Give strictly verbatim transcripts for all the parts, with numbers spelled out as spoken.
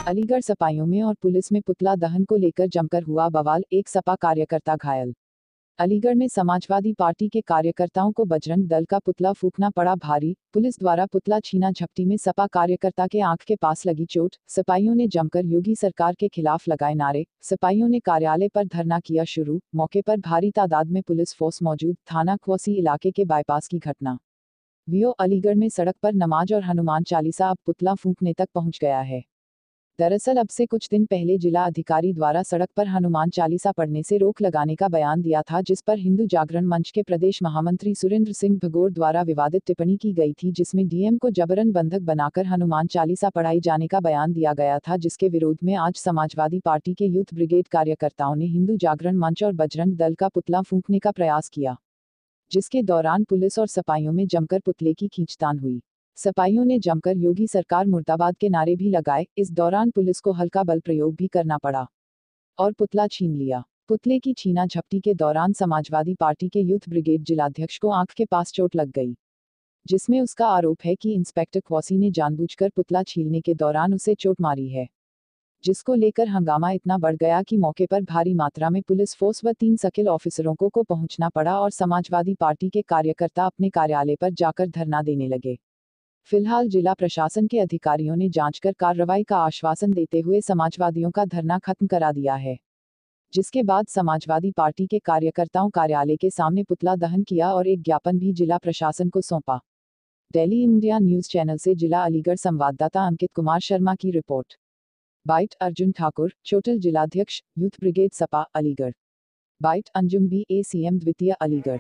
अलीगढ़ सपाइयों में और पुलिस में पुतला दहन को लेकर जमकर हुआ बवाल, एक सपा कार्यकर्ता घायल। अलीगढ़ में समाजवादी पार्टी के कार्यकर्ताओं को बजरंग दल का पुतला फूंकना पड़ा भारी। पुलिस द्वारा पुतला छीना झपटी में सपा कार्यकर्ता के आंख के पास लगी चोट। सिपाहियों ने जमकर योगी सरकार के खिलाफ लगाए नारे। सिपाहियों ने कार्यालय पर धरना किया शुरू। मौके पर भारी तादाद में पुलिस फोर्स मौजूद। थाना क्वसी इलाके के बाईपास की घटना। वीओ अलीगढ़ में सड़क पर नमाज और हनुमान चालीसा अब पुतला फूंकने तक पहुंच गया है। दरअसल अब से कुछ दिन पहले जिला अधिकारी द्वारा सड़क पर हनुमान चालीसा पढ़ने से रोक लगाने का बयान दिया था, जिस पर हिंदू जागरण मंच के प्रदेश महामंत्री सुरेंद्र सिंह भगोर द्वारा विवादित टिप्पणी की गई थी, जिसमें डीएम को जबरन बंधक बनाकर हनुमान चालीसा पढ़ाई जाने का बयान दिया गया था, जिसके विरोध में आज समाजवादी पार्टी के यूथ ब्रिगेड कार्यकर्ताओं ने हिंदू जागरण मंच और बजरंग दल का पुतला फूंकने का प्रयास किया, जिसके दौरान पुलिस और सिपाहियों में जमकर पुतले की खींचतान हुई। सिपाहियों ने जमकर योगी सरकार मुर्दाबाद के नारे भी लगाए। इस दौरान पुलिस को हल्का बल प्रयोग भी करना पड़ा और पुतला छीन लिया। पुतले की छीना झपटी के दौरान समाजवादी पार्टी के यूथ ब्रिगेड जिलाध्यक्ष को आंख के पास चोट लग गई, जिसमें उसका आरोप है कि इंस्पेक्टर क्वसी ने जानबूझकर पुतला छीलने के दौरान उसे चोट मारी है, जिसको लेकर हंगामा इतना बढ़ गया कि मौके पर भारी मात्रा में पुलिस फोर्स व तीन सर्किल ऑफिसरों को, को पहुंचना पड़ा और समाजवादी पार्टी के कार्यकर्ता अपने कार्यालय पर जाकर धरना देने लगे। फिलहाल जिला प्रशासन के अधिकारियों ने जांच कर कार्रवाई का आश्वासन देते हुए समाजवादियों का धरना खत्म करा दिया है, जिसके बाद समाजवादी पार्टी के कार्यकर्ताओं कार्यालय के सामने पुतला दहन किया और एक ज्ञापन भी जिला प्रशासन को सौंपा। दिल्ली इंडिया न्यूज चैनल से जिला अलीगढ़ संवाददाता अंकित कुमार शर्मा की रिपोर्ट। बाइट अर्जुन ठाकुर, चोटिल जिलाध्यक्ष, youth brigade Sapa Aligarh. Byte Anjum B A C M द्वितीय अलीगढ़।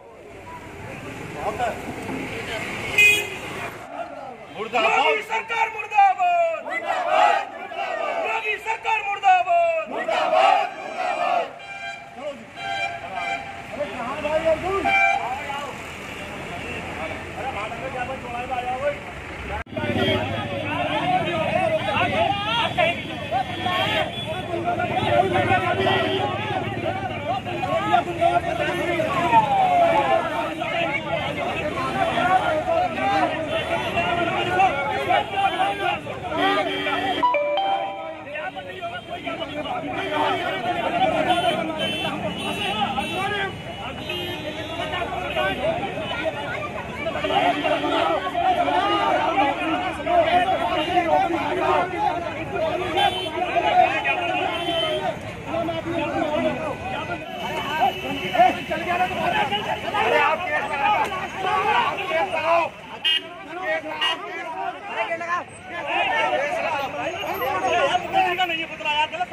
योगी सरकार मुर्दाबाद, मुर्दाबाद, मुर्दाबाद। योगी सरकार मुर्दाबाद, मुर्दाबाद, मुर्दाबाद। अरे कहाँ भाई अर्जुन? अरे भाड़ में क्या बच चौड़ाई में आया भाई? अरे आप केस लगाओ, आप केस लगाओ, केस लगाओ, केस लगाओ, नहीं पुतला यार गलत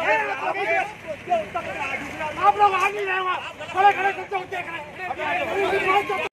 आप लोग आ नहीं रहे हो, खड़े खड़े करते हो देख रहे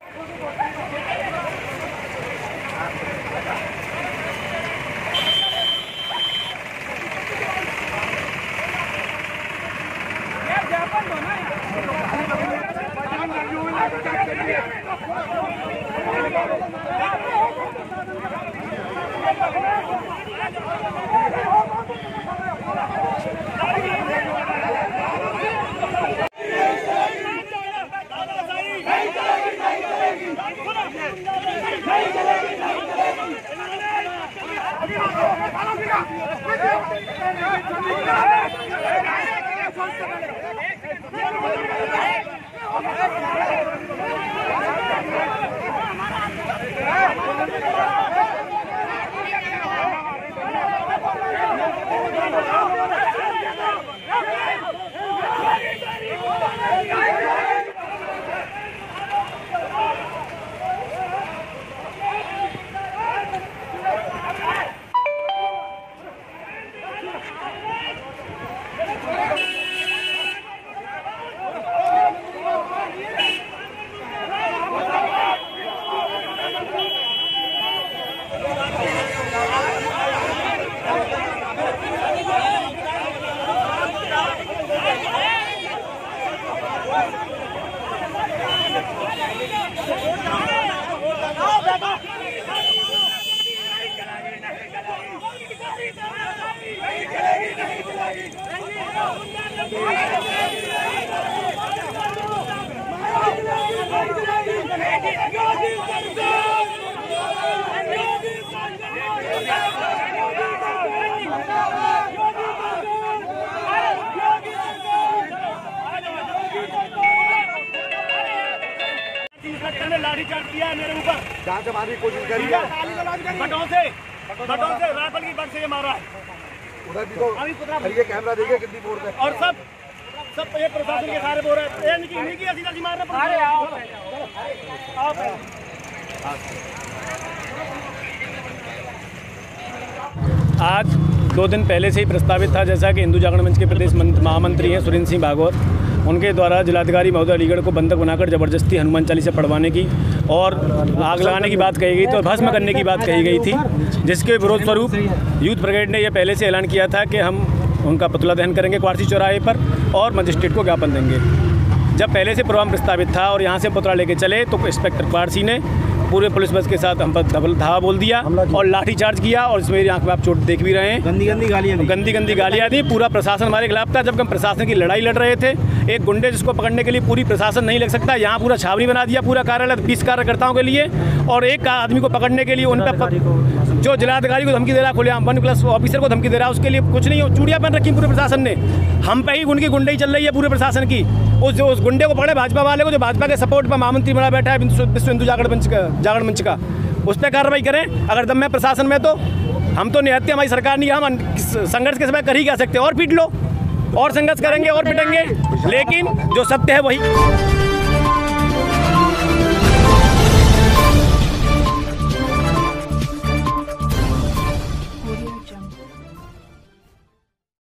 जान से मारने की कोशिश करी है। बटों से बटों से राइफल की बट से ये मारा है। उधर भी तो ये कैमरा देखिए कितनी बोर्ड है। और सब सब ये प्रशासन के सारे बोल रहे हैं ये नहीं नहीं की सीधा सी मार रहे। अरे आओ आओ आज दो दिन पहले से ही प्रस्तावित था, जैसा कि हिंदू जागरण मंच के प्रदेश महामंत्री हैं सुरेंद्र सिंह भागवत, उनके द्वारा जिलाधिकारी महोदय अलीगढ़ को बंधक बनाकर जबरदस्ती हनुमान चालीसा पढ़वाने की और आग लगाने की बात कही गई, तो भस्म करने की बात कही गई थी, जिसके विरोध स्वरूप यूथ ब्रिगेड ने यह पहले से ऐलान किया था कि हम उनका पुतला दहन करेंगे क्वारसी चौराहे पर और मजिस्ट्रेट को ज्ञापन देंगे। जब पहले से प्रोग्राम प्रस्तावित था और यहाँ से पुतला लेके चले तो इंस्पेक्टर क्वारसी ने पूरे पुलिस बस के साथ हम पर डबल धावा बोल दिया और लाठीचार्ज किया, और इसमें मेरी आंख में आप चोट देख भी रहे हैं। गंदी गंदी गालियाँ दी गंदी गंदी गालियाँ दी। पूरा प्रशासन हमारे खिलाफ था, जब हम प्रशासन की लड़ाई लड़ रहे थे। एक गुंडे जिसको पकड़ने के लिए पूरी प्रशासन नहीं लग सकता, यहाँ पूरा छावनी बना दिया पूरा कार्यालय बीस कार्यकर्ताओं के लिए, और एक आदमी को पकड़ने के लिए उन पर जो जिलाधिकारी को धमकी दे रहा, खुलेआम वन क्लास ऑफिसर को धमकी दे रहा, उसके लिए कुछ नहीं, चूड़ियाँ पहन रखी पूरे प्रशासन ने। हम पे ही उनकी गुंडई चल रही है पूरे प्रशासन की। उस जो उस गुंडे को पकड़े भाजपा वाले को, जो भाजपा के सपोर्ट पर महामंत्री बना बैठा है विश्व हिंदू जागरण मंच का जागरण मंच का, उस पर कार्रवाई करें। अगर दम में प्रशासन में तो हम तो निहत्ते, हमारी सरकार नहीं, हम संघर्ष के समय कर ही क्या सकते, और पीट लो और संघर्ष करेंगे और पिटेंगे, लेकिन जो सत्य है वही।